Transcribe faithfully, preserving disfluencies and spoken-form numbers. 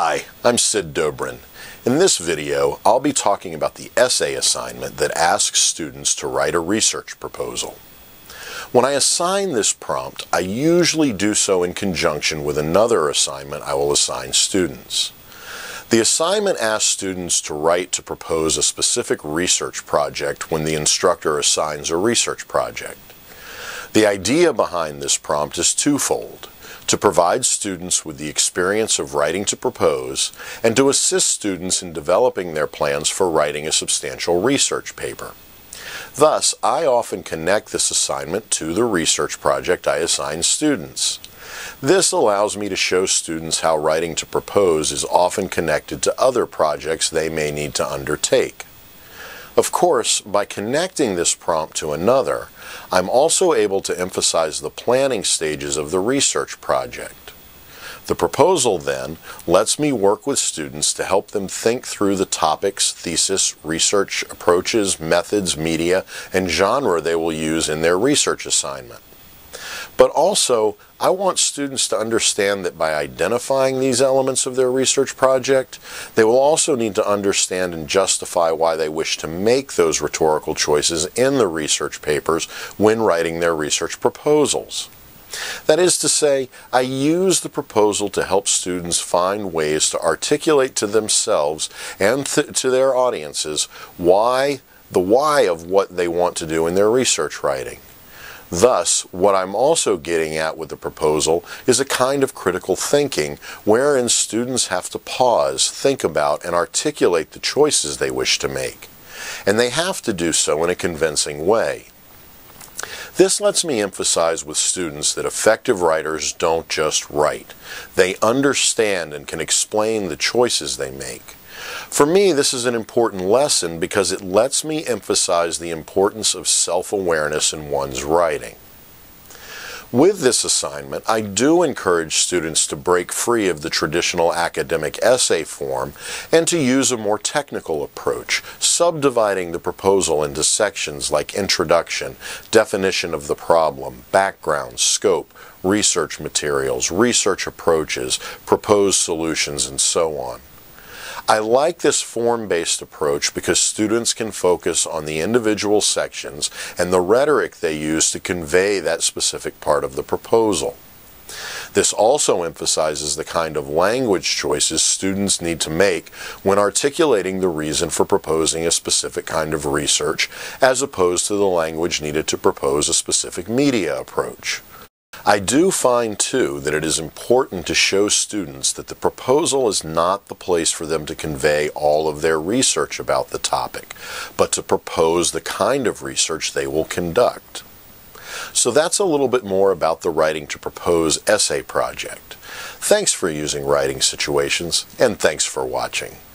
Hi, I'm Sid Dobrin. In this video, I'll be talking about the essay assignment that asks students to write a research proposal. When I assign this prompt, I usually do so in conjunction with another assignment I will assign students. The assignment asks students to write to propose a specific research project when the instructor assigns a research project. The idea behind this prompt is twofold: to provide students with the experience of writing to propose, and to assist students in developing their plans for writing a substantial research paper. Thus, I often connect this assignment to the research project I assign students. This allows me to show students how writing to propose is often connected to other projects they may need to undertake. Of course, by connecting this prompt to another, I'm also able to emphasize the planning stages of the research project. The proposal, then, lets me work with students to help them think through the topics, thesis, research approaches, methods, media, and genre they will use in their research assignment. But also, I want students to understand that by identifying these elements of their research project, they will also need to understand and justify why they wish to make those rhetorical choices in the research papers when writing their research proposals. That is to say, I use the proposal to help students find ways to articulate to themselves and th- to their audiences why, the why of what they want to do in their research writing. Thus, what I'm also getting at with the proposal is a kind of critical thinking wherein students have to pause, think about, and articulate the choices they wish to make. And they have to do so in a convincing way. This lets me emphasize with students that effective writers don't just write. They understand and can explain the choices they make. For me, this is an important lesson because it lets me emphasize the importance of self-awareness in one's writing. With this assignment, I do encourage students to break free of the traditional academic essay form and to use a more technical approach, subdividing the proposal into sections like introduction, definition of the problem, background, scope, research materials, research approaches, proposed solutions, and so on. I like this form-based approach because students can focus on the individual sections and the rhetoric they use to convey that specific part of the proposal. This also emphasizes the kind of language choices students need to make when articulating the reason for proposing a specific kind of research, as opposed to the language needed to propose a specific media approach. I do find, too, that it is important to show students that the proposal is not the place for them to convey all of their research about the topic, but to propose the kind of research they will conduct. So that's a little bit more about the Writing to Propose essay project. Thanks for using Writing Situations, and thanks for watching.